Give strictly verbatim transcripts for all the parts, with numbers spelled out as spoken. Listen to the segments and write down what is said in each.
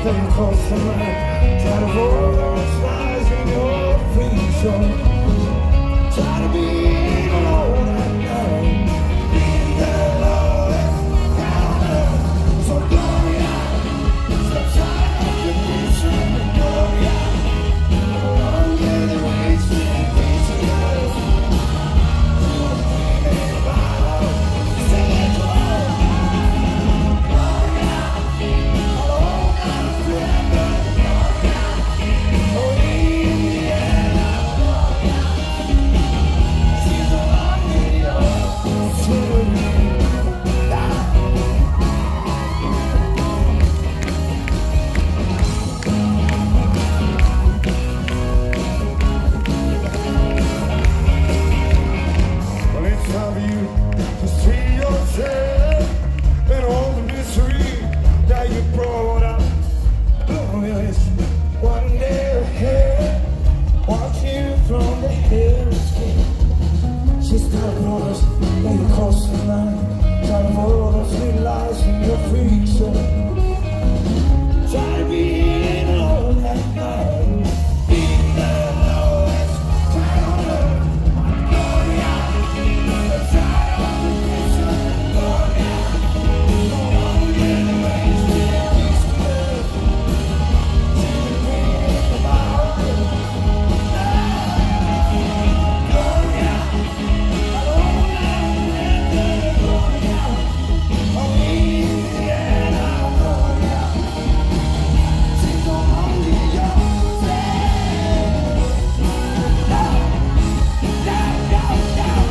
stay close to mine. Try to avoid those lies in your free zone. Try to be alone at night. Be the lowest counter. So Gloria, step side of your vision. Gloria, no longer the wasted piece of love. Sing it to her. Gloria, alone I'm a friend. Gloria, oh Indiana. Gloria, she's along in your story. Well, it's time for you to see yourself and all the misery that you brought up. Gloria is one day ahead, watching from the hills. She's got orders, laying across the line, trying to avoid those little lies in your freak show. Try to be alone at night. Be the lowest counter. Gloria, the side of the vision. Gloria, no longer the wasted piece of love. She's a dream about it. Gloria, alone I'm a Gloria, oh Indiana. Gloria, she's only your friend. Down, down, down, down.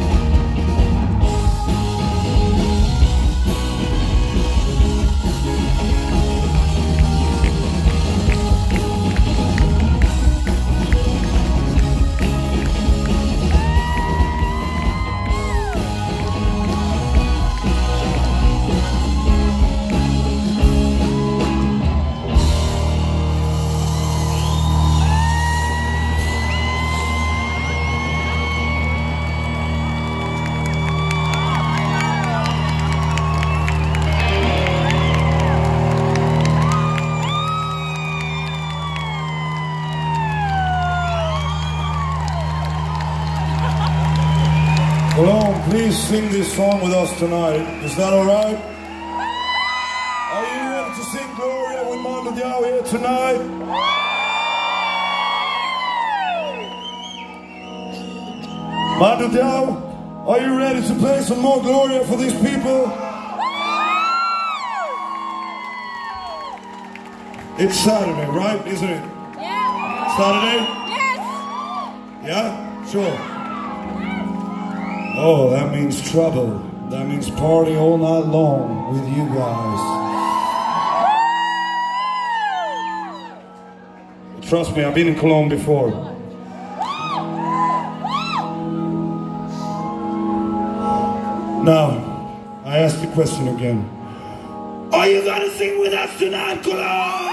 Hello, please sing this song with us tonight. Is that alright? Are you ready to sing Gloria with Mando Diao here tonight? Mando Diao, are you ready to play some more Gloria for these people? It's Saturday, right? Isn't it? Yeah. Saturday? Yes. Yeah? Sure. Oh, that means trouble. That means party all night long with you guys. Trust me, I've been in Cologne before. Now, I ask the question again. Are you gonna sing with us tonight, Cologne?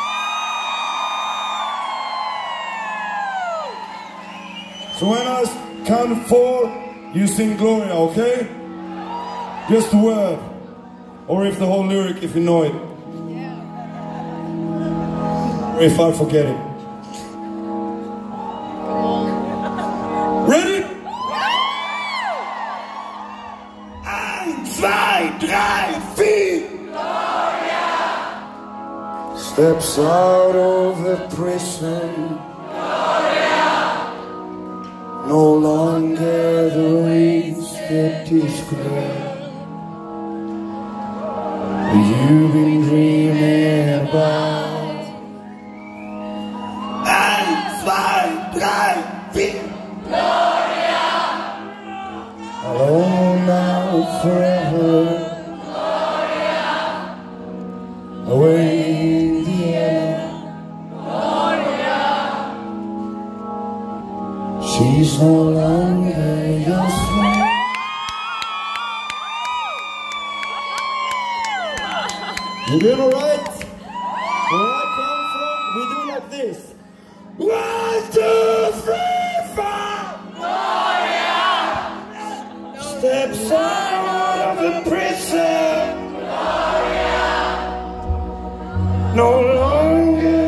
So when I count to four, you sing Gloria, okay? Just the word. Or if the whole lyric, if you know it. Or if I forget it. Ready? Ein, zwei, drei, vier. Gloria! Steps out of the prison. No longer the wasted disgrace you've been dreaming about. Ein, zwei, drei, vier. Gloria! Alone now forever. Gloria! Away in the air. She's no longer your friend. You did alright? Where I come from, we do like this. One, two, three, four. Gloria! Steps out of the prison. Gloria! no longer